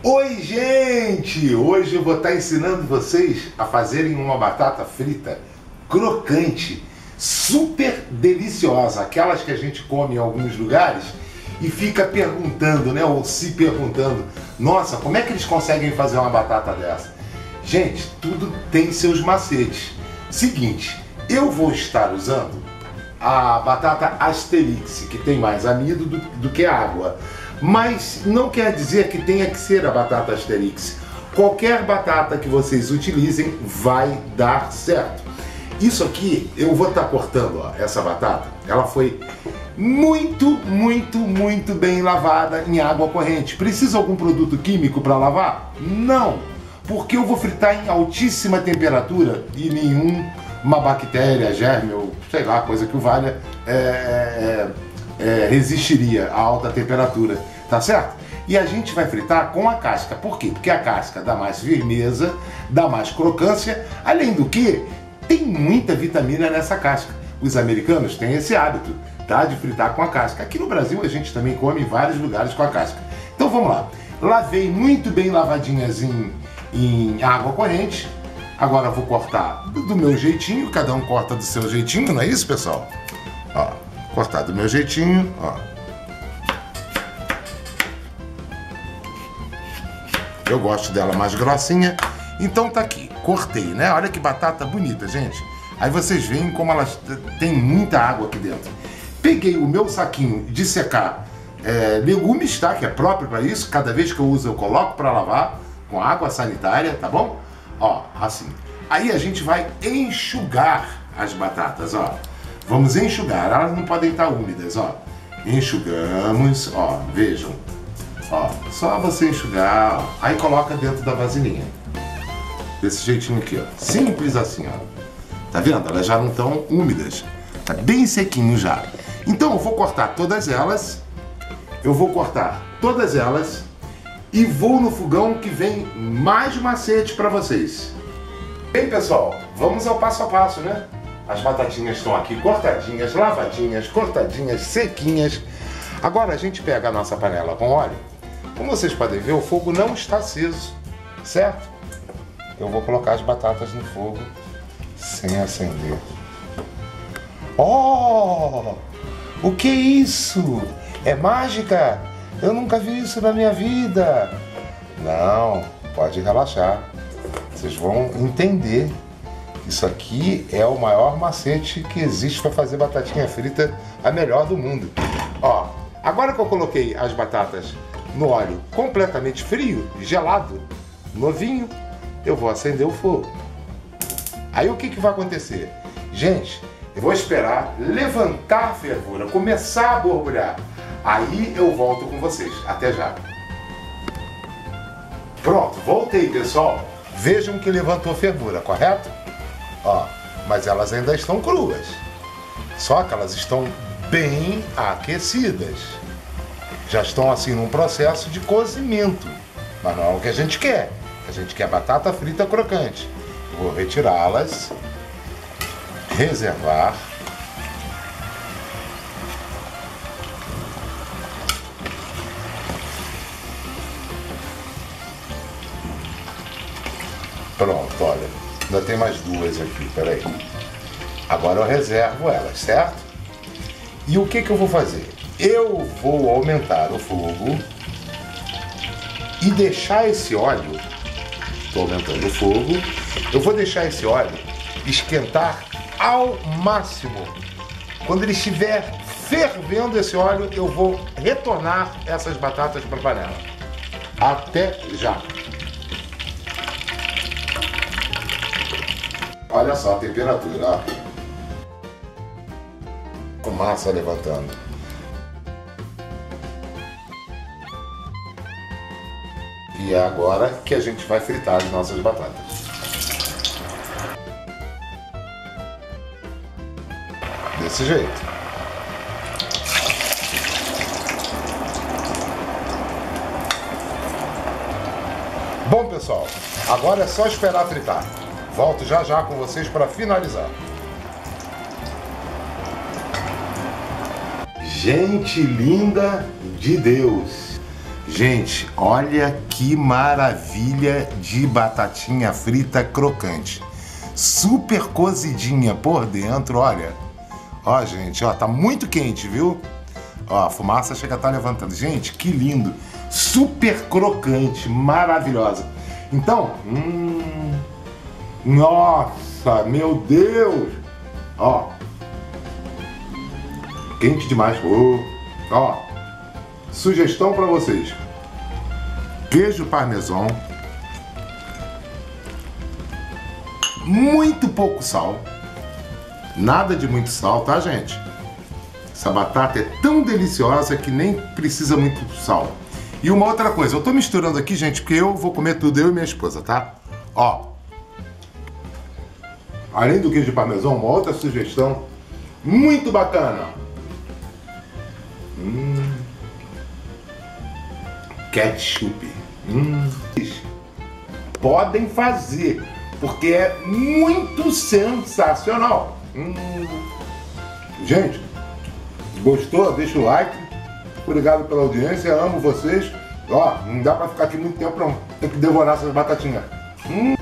Oi, gente! Hoje eu vou estar ensinando vocês a fazerem uma batata frita crocante, super deliciosa, aquelas que a gente come em alguns lugares e fica perguntando, né, ou se perguntando, nossa, como é que eles conseguem fazer uma batata dessa? Gente, tudo tem seus macetes. Seguinte, eu vou estar usando a batata Asterix, que tem mais amido do que água. Mas não quer dizer que tenha que ser a batata Asterix. Qualquer batata que vocês utilizem vai dar certo. Isso aqui, eu vou estar cortando, ó, essa batata. Ela foi muito bem lavada em água corrente. Precisa algum produto químico para lavar? Não, porque eu vou fritar em altíssima temperatura e nenhuma bactéria, germe ou sei lá, coisa que o valha resistiria a alta temperatura, tá certo? E a gente vai fritar com a casca. Por quê? Porque a casca dá mais firmeza, dá mais crocância, além do que tem muita vitamina nessa casca. Os americanos têm esse hábito, tá, de fritar com a casca. Aqui no Brasil a gente também come em vários lugares com a casca. Então vamos lá. Lavei muito bem lavadinhas em água corrente. Agora eu vou cortar do meu jeitinho, cada um corta do seu jeitinho, não é isso, pessoal? Ó, cortar do meu jeitinho, ó. Eu gosto dela mais grossinha. Então tá aqui, cortei, né? Olha que batata bonita, gente. Aí vocês veem como ela tem muita água aqui dentro. Peguei o meu saquinho de secar legumes, tá? Que é próprio para isso. Cada vez que eu uso eu coloco para lavar com água sanitária, tá bom? Ó, assim. Aí a gente vai enxugar as batatas, ó. Vamos enxugar, elas não podem estar úmidas, ó. Enxugamos, ó, vejam. Ó, só você enxugar, ó. Aí coloca dentro da vasilhinha. Desse jeitinho aqui, ó. Simples assim, ó. Tá vendo? Elas já não estão úmidas. Tá bem sequinho já. Então eu vou cortar todas elas. Eu vou cortar todas elas e vou no fogão que vem mais macete para vocês. Bem, pessoal, vamos ao passo a passo, né? As batatinhas estão aqui cortadinhas, lavadinhas, cortadinhas, sequinhas. Agora a gente pega a nossa panela com óleo. Como vocês podem ver, o fogo não está aceso, certo? Eu vou colocar as batatas no fogo sem acender. Oh! O que é isso? É mágica? Eu nunca vi isso na minha vida. Não, pode relaxar. Vocês vão entender. Isso aqui é o maior macete que existe para fazer batatinha frita, a melhor do mundo. Ó, agora que eu coloquei as batatas no óleo completamente frio, gelado, novinho, eu vou acender o fogo. Aí o que vai acontecer? Gente, eu vou esperar levantar a fervura, começar a borbulhar. Aí eu volto com vocês. Até já. Pronto, voltei, pessoal. Vejam que levantou fervura, correto? Ó, mas elas ainda estão cruas. Só que elas estão bem aquecidas. Já estão assim num processo de cozimento. Mas não é o que a gente quer. A gente quer batata frita crocante. Vou retirá-las, reservar. Pronto, olha, ainda tem mais duas aqui, peraí. Agora eu reservo elas, certo? E o que eu vou fazer? Eu vou aumentar o fogo e deixar esse óleo, estou aumentando o fogo, eu vou deixar esse óleo esquentar ao máximo. Quando ele estiver fervendo esse óleo, eu vou retornar essas batatas para a panela. Até já! Olha só a temperatura, ó. Fumaça levantando. E é agora que a gente vai fritar as nossas batatas. Desse jeito. Bom, pessoal, agora é só esperar fritar. Volto já já com vocês para finalizar. Gente linda de Deus! Gente, olha que maravilha de batatinha frita crocante. Super cozidinha por dentro, olha. Ó, gente, ó, tá muito quente, viu? Ó, a fumaça chega a estar levantando. Gente, que lindo. Super crocante, maravilhosa. Então, nossa, meu Deus. Ó, quente demais. Ó, sugestão para vocês. Queijo parmesão. Muito pouco sal. Nada de muito sal, tá, gente? Essa batata é tão deliciosa que nem precisa muito sal. E uma outra coisa, eu tô misturando aqui, gente, porque eu vou comer tudo, eu e minha esposa, tá? Ó, além do queijo de parmesão, uma outra sugestão muito bacana. Ketchup. Podem fazer, porque é muito sensacional. Gente, gostou? Deixa o like. Obrigado pela audiência, amo vocês. Ó, não dá pra ficar aqui muito tempo não. Tem que devorar essas batatinhas.